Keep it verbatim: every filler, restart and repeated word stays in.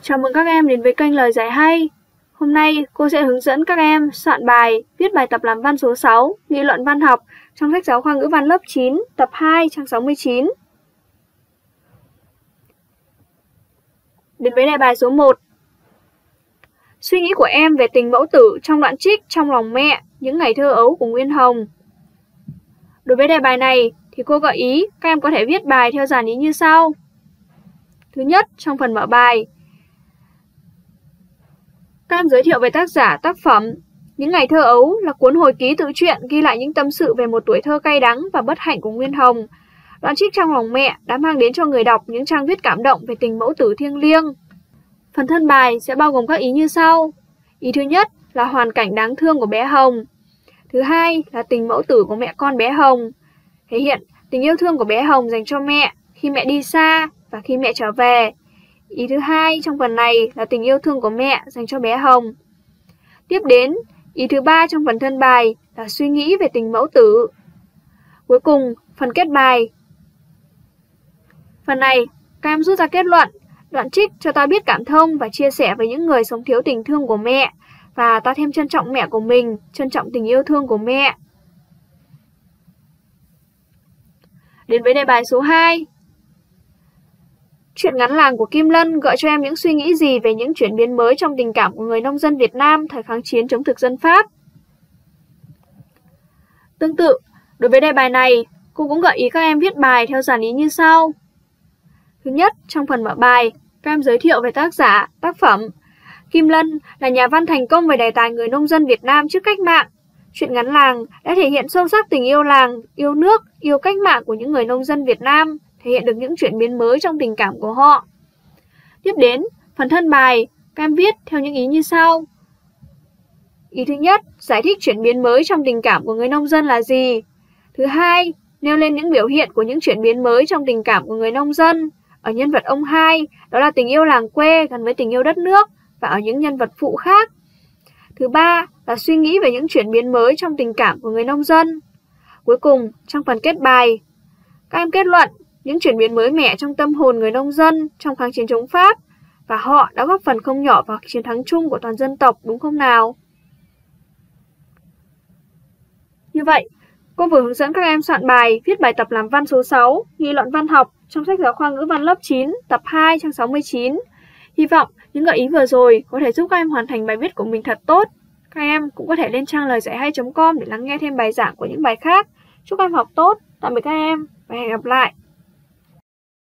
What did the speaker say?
Chào mừng các em đến với kênh Lời Giải Hay. Hôm nay cô sẽ hướng dẫn các em soạn bài, viết bài tập làm văn số sáu, nghị luận văn học trong sách giáo khoa ngữ văn lớp chín, tập hai, trang sáu mươi chín. Đến với đề bài số một. Suy nghĩ của em về tình mẫu tử trong đoạn trích Trong lòng mẹ, những ngày thơ ấu của Nguyên Hồng. Đối với đề bài này thì cô gợi ý các em có thể viết bài theo dàn ý như sau. Thứ nhất, trong phần mở bài, các em giới thiệu về tác giả, tác phẩm. Những ngày thơ ấu là cuốn hồi ký tự truyện ghi lại những tâm sự về một tuổi thơ cay đắng và bất hạnh của Nguyên Hồng. Đoạn trích Trong lòng mẹ đã mang đến cho người đọc những trang viết cảm động về tình mẫu tử thiêng liêng. Phần thân bài sẽ bao gồm các ý như sau. Ý thứ nhất là hoàn cảnh đáng thương của bé Hồng. Thứ hai là tình mẫu tử của mẹ con bé Hồng, thể hiện tình yêu thương của bé Hồng dành cho mẹ khi mẹ đi xa và khi mẹ trở về. Ý thứ hai trong phần này là tình yêu thương của mẹ dành cho bé Hồng. Tiếp đến, ý thứ ba trong phần thân bài là suy nghĩ về tình mẫu tử. Cuối cùng, phần kết bài. Phần này, các em rút ra kết luận. Đoạn trích cho ta biết cảm thông và chia sẻ với những người sống thiếu tình thương của mẹ, và ta thêm trân trọng mẹ của mình, trân trọng tình yêu thương của mẹ. Đến với đề bài số hai. Truyện ngắn làng của Kim Lân gợi cho em những suy nghĩ gì về những chuyển biến mới trong tình cảm của người nông dân Việt Nam thời kháng chiến chống thực dân Pháp? Tương tự, đối với đề bài này, cô cũng gợi ý các em viết bài theo dàn ý như sau. Thứ nhất, trong phần mở bài, các em giới thiệu về tác giả, tác phẩm. Kim Lân là nhà văn thành công về đề tài người nông dân Việt Nam trước cách mạng. Truyện ngắn làng đã thể hiện sâu sắc tình yêu làng, yêu nước, yêu cách mạng của những người nông dân Việt Nam, thể hiện được những chuyển biến mới trong tình cảm của họ. Tiếp đến, phần thân bài, các em viết theo những ý như sau. Ý thứ nhất, giải thích chuyển biến mới trong tình cảm của người nông dân là gì. Thứ hai, nêu lên những biểu hiện của những chuyển biến mới trong tình cảm của người nông dân. Ở nhân vật ông hai, đó là tình yêu làng quê gắn với tình yêu đất nước, và ở những nhân vật phụ khác. Thứ ba là suy nghĩ về những chuyển biến mới trong tình cảm của người nông dân. Cuối cùng, trong phần kết bài, các em kết luận những chuyển biến mới mẻ trong tâm hồn người nông dân trong kháng chiến chống Pháp, và họ đã góp phần không nhỏ vào chiến thắng chung của toàn dân tộc, đúng không nào? Như vậy, cô vừa hướng dẫn các em soạn bài, viết bài tập làm văn số sáu, nghị luận văn học trong sách giáo khoa ngữ văn lớp chín, tập hai, trang sáu mươi chín. Hy vọng những gợi ý vừa rồi có thể giúp các em hoàn thành bài viết của mình thật tốt. Các em cũng có thể lên trang lời giải hay chấm com để lắng nghe thêm bài giảng của những bài khác. Chúc các em học tốt. Tạm biệt các em và hẹn gặp lại.